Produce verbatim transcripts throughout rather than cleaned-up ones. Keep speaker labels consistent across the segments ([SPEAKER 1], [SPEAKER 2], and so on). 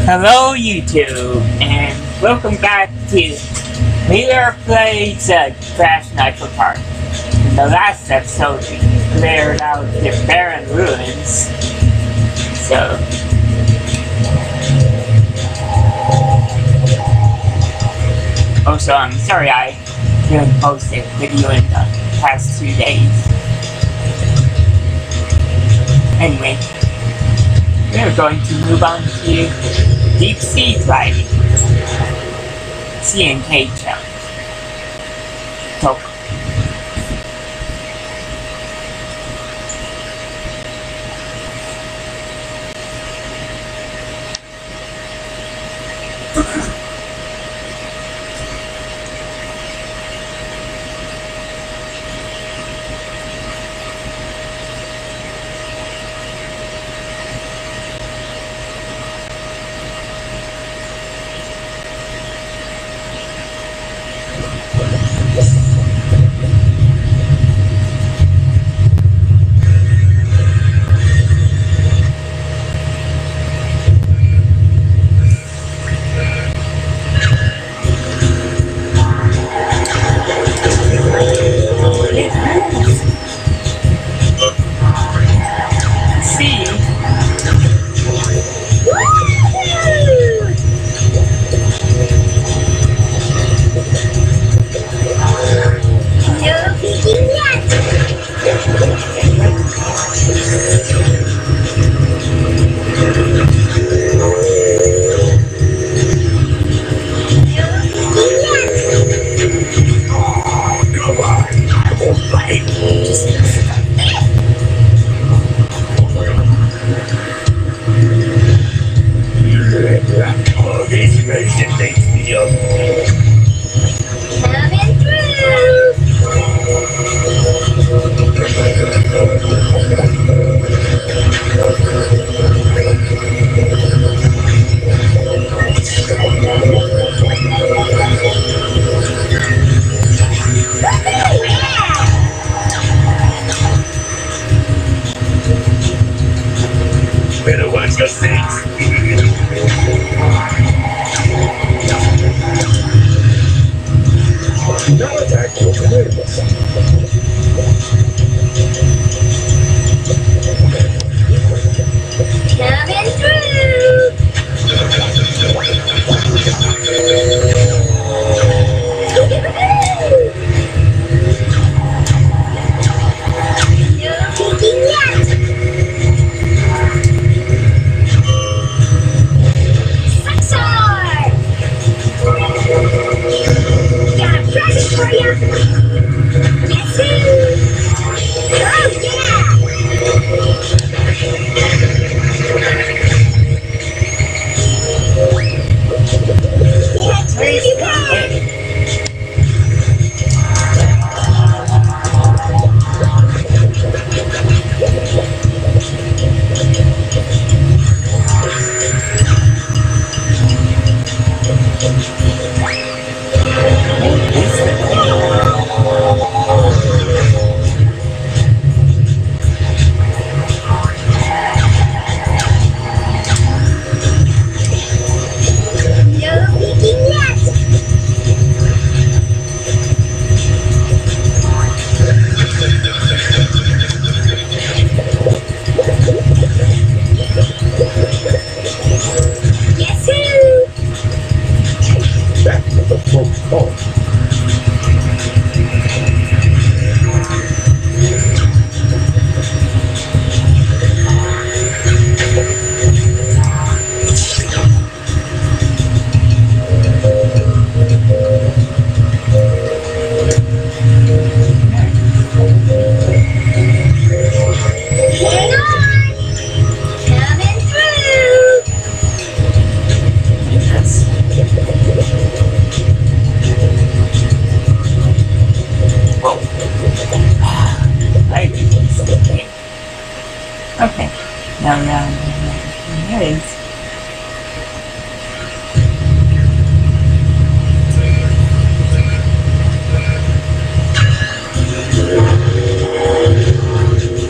[SPEAKER 1] Hello YouTube, and welcome back to We Are Playing uh, Crash Nitro Park. In the last episode, we cleared out the barren ruins. So... Also, I'm sorry I didn't post a video in the past two days. Anyway, we're going to move on to Deep Sea Gliding. C N K Challenge. So,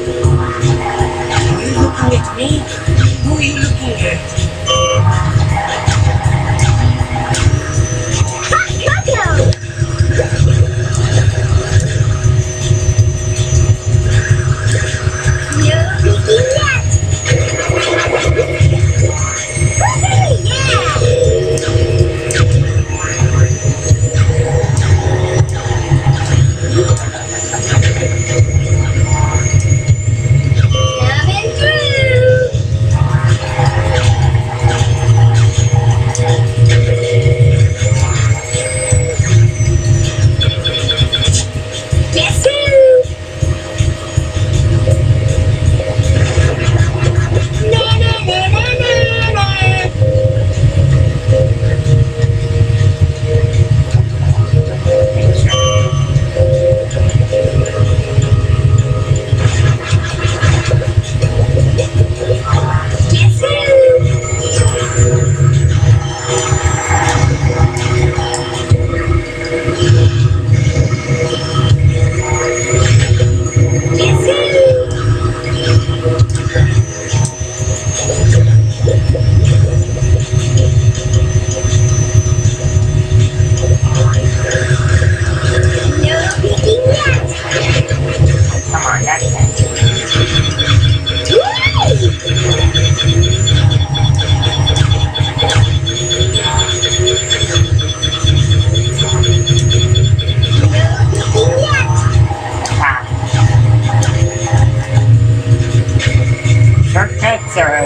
[SPEAKER 2] me? Who are you looking at?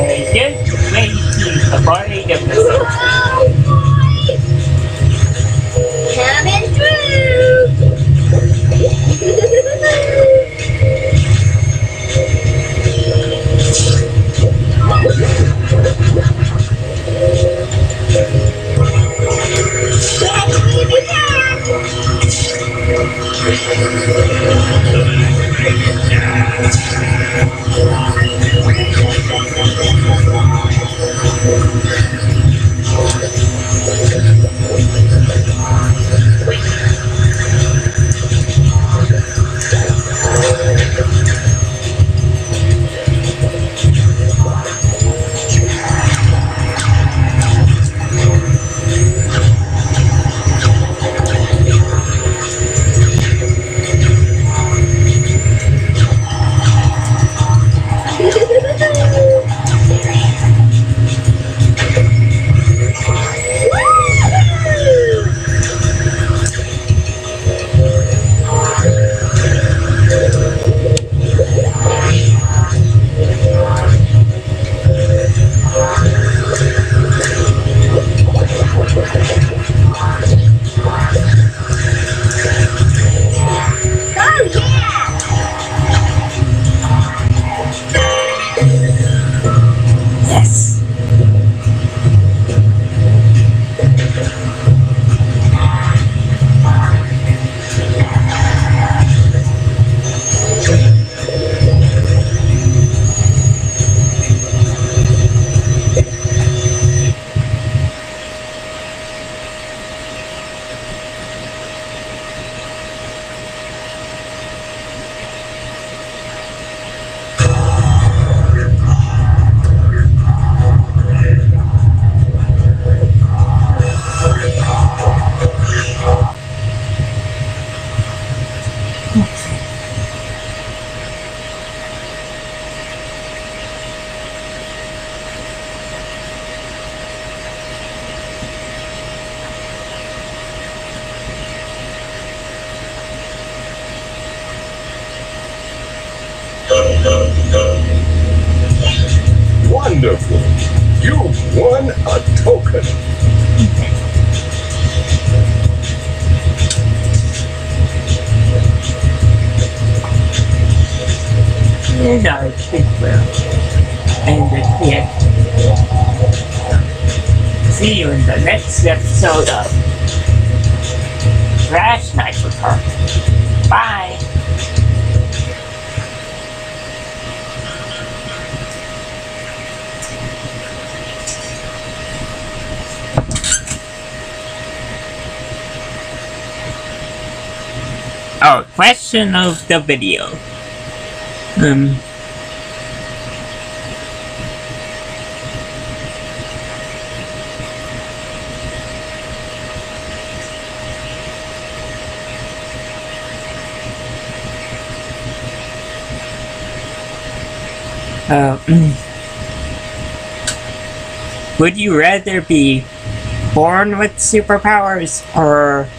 [SPEAKER 1] We're just ready to avoid the blizzard.
[SPEAKER 2] Coming through!
[SPEAKER 3] Wonderful! You've won a token!
[SPEAKER 1] And I think we'll end it here. See you in the next episode of Crash Nitro Kart. Bye! Oh, question of the video. Um. Uh, would you rather be born with superpowers or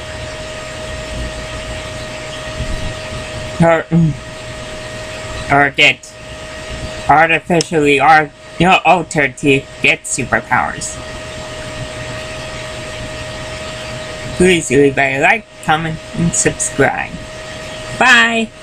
[SPEAKER 1] or, or get artificially or, you know, altered to get superpowers? Please leave a like, comment, and subscribe. Bye!